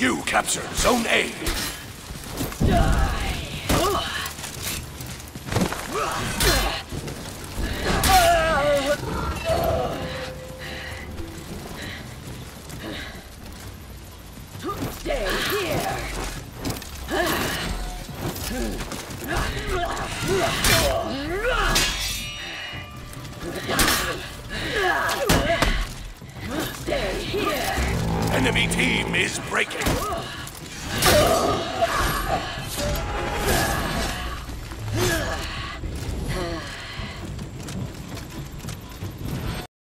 You captured Zone A. Stay here. Stay here. Enemy team is breaking.